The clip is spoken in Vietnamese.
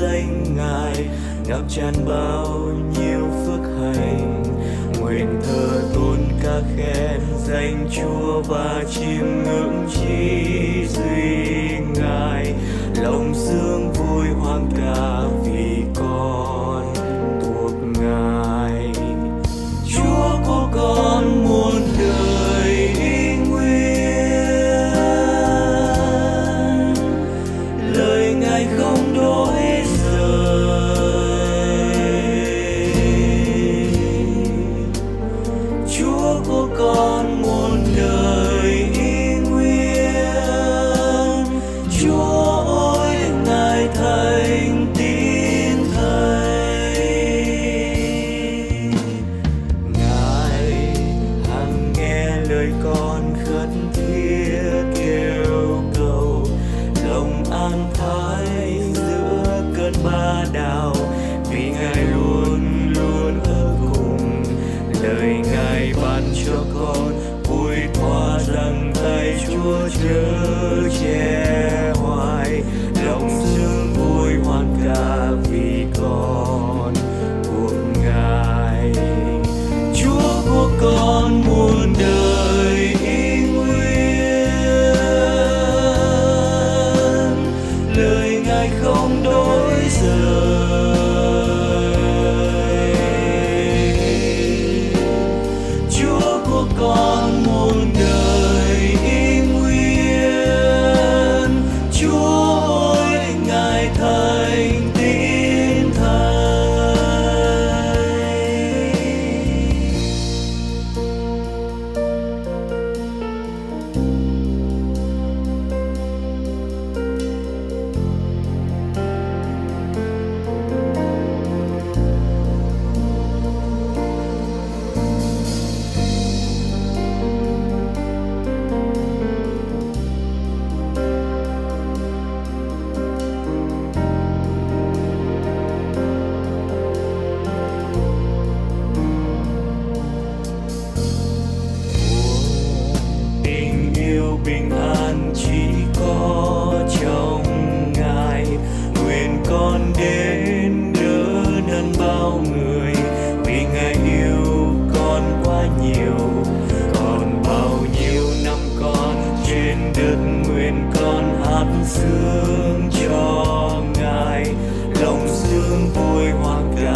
danh Ngài, ngập tràn bao nhiêu phước hạnh. Nguyện thờ tôn ca khen danh Chúa và chiêm ngưỡng chỉ duy Ngài, lòng dương vui hoang ca vì con thuộc Ngài. Chúa của con muôn đời nguyên, lời Ngài không đổi rời. Chúa của con muôn đời nguyên, Chúa ơi Ngài thành tín Thầy. Ngài hằng nghe lời con khấn thiết kêu cầu, lòng an thái giữa cơn ba đào, vì Ngài luôn luôn ở cùng. Lời Ngài ban cho con vui thoa rằng tay Chúa chở che hoài, lòng dương vui hoan ca vì con của Ngài. Chúa của con muôn đời nguyên, lời Ngài không đổi rời. Chúa của con muôn đời nguyên, Chúa ơi Ngài thành tín Thầy. Tình yêu bình an chỉ có trong Ngài, nguyện con đến đỡ đần bao người, vì Ngài yêu con quá nhiều. Còn bao nhiêu năm con trên đất, nguyện con hát sướng cho Ngài, lòng sướng vui hoang ca